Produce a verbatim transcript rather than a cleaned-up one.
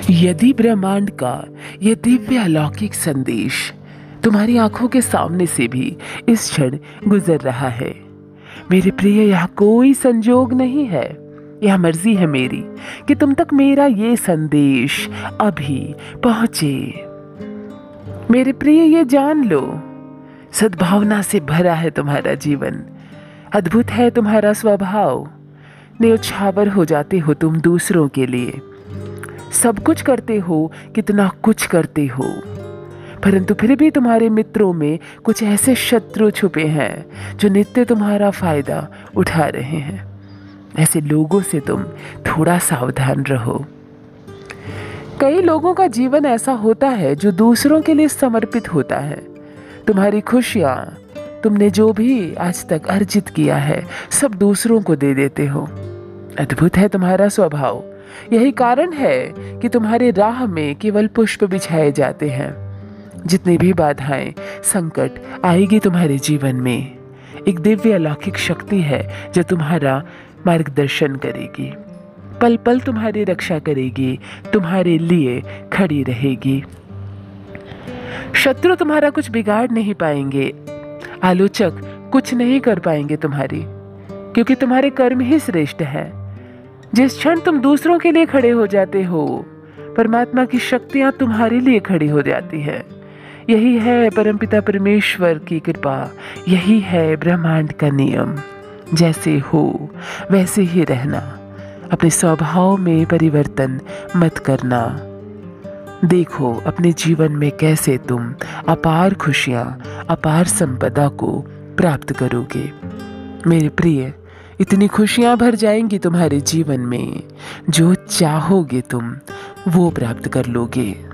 यदि ब्रह्मांड का यह दिव्य अलौकिक संदेश तुम्हारी आंखों के सामने से भी इस क्षण गुजर रहा है, मेरे प्रिय, यह कोई संजोग नहीं है, यह मर्जी है मेरी कि तुम तक मेरा ये संदेश अभी पहुंचे। मेरे प्रिय, ये जान लो, सद्भावना से भरा है तुम्हारा जीवन, अद्भुत है तुम्हारा स्वभाव, न्यौछावर हो जाते हो तुम दूसरों के लिए, सब कुछ करते हो, कितना कुछ करते हो, परंतु फिर भी तुम्हारे मित्रों में कुछ ऐसे शत्रु छुपे हैं जो नित्य तुम्हारा फायदा उठा रहे हैं। ऐसे लोगों से तुम थोड़ा सावधान रहो। कई लोगों का जीवन ऐसा होता है जो दूसरों के लिए समर्पित होता है। तुम्हारी खुशियाँ, तुमने जो भी आज तक अर्जित किया है, सब दूसरों को दे देते हो। अद्भुत है तुम्हारा स्वभाव, यही कारण है कि तुम्हारे राह में केवल पुष्प बिछाए जाते हैं। जितनी भी बाधाएं, संकट आएगी तुम्हारे जीवन में, एक दिव्य अलौकिक शक्ति है जो तुम्हारा मार्गदर्शन करेगी, पल पल तुम्हारी रक्षा करेगी, तुम्हारे लिए खड़ी रहेगी। शत्रु तुम्हारा कुछ बिगाड़ नहीं पाएंगे, आलोचक कुछ नहीं कर पाएंगे तुम्हारी, क्योंकि तुम्हारे कर्म ही श्रेष्ठ है। जिस क्षण तुम दूसरों के लिए खड़े हो जाते हो, परमात्मा की शक्तियां तुम्हारे लिए खड़ी हो जाती है। यही है परमपिता परमेश्वर की कृपा, यही है ब्रह्मांड का नियम। जैसे हो वैसे ही रहना, अपने स्वभाव में परिवर्तन मत करना। देखो अपने जीवन में कैसे तुम अपार खुशियां, अपार संपदा को प्राप्त करोगे। मेरे प्रिय, इतनी खुशियां भर जाएंगी तुम्हारे जीवन में, जो चाहोगे तुम वो प्राप्त कर लोगे।